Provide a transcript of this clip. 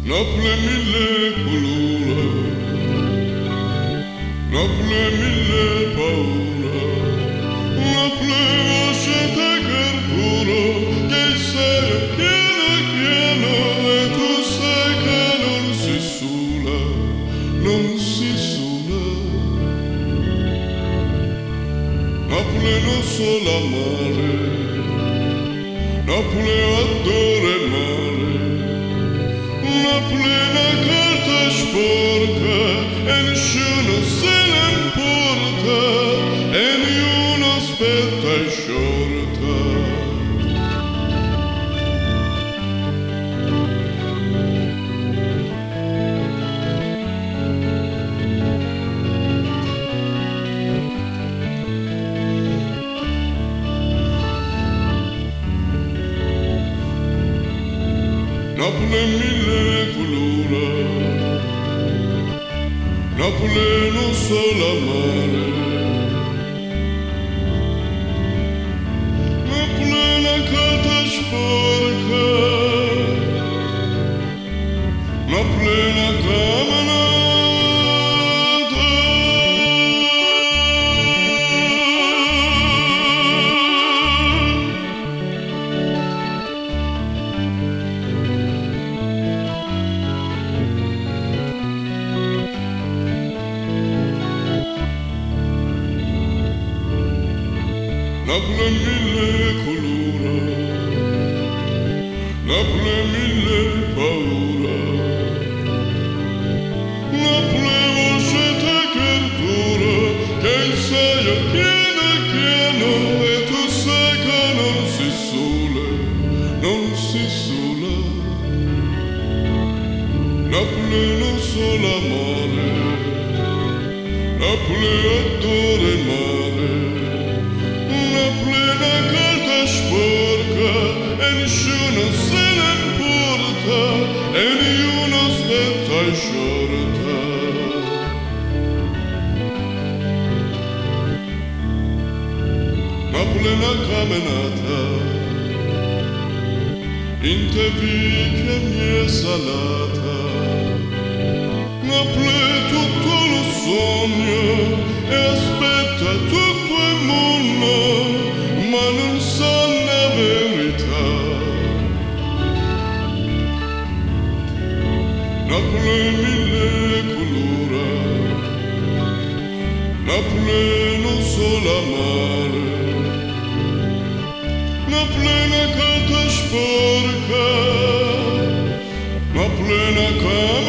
Napoli mille colore, Napoli mille paura, Napoli lasciate carturo, che sei pieno e tu sai che non si sulla, non si sulla. Napoli non solo amare, Napoli adora il mare. Napoli una carta sporca e nessuno se ne importa e ognuno aspetta e sciorta. Napoli mille colore, Napoli non solo amare, Napoli una carta sporca, Napoli una camerata. Napoli mille colore, Napoli mille paura, Napoli lasciate cartura, che sei pieno e tu sai che non si sulla, non si sulla. Napoli non solo amare, Napoli adora il mare. Napoli una carta sporca e nessuno se ne importa e ognuno aspetta e sciorta. Napoli una camminata in te che mi è salata. Napoli tutto lo sogno e aspetta tutto il mondo, ma non sa la verità. Napoli mille colore, Napoli non solo amare, Napoli una carta sporca, Napoli una carta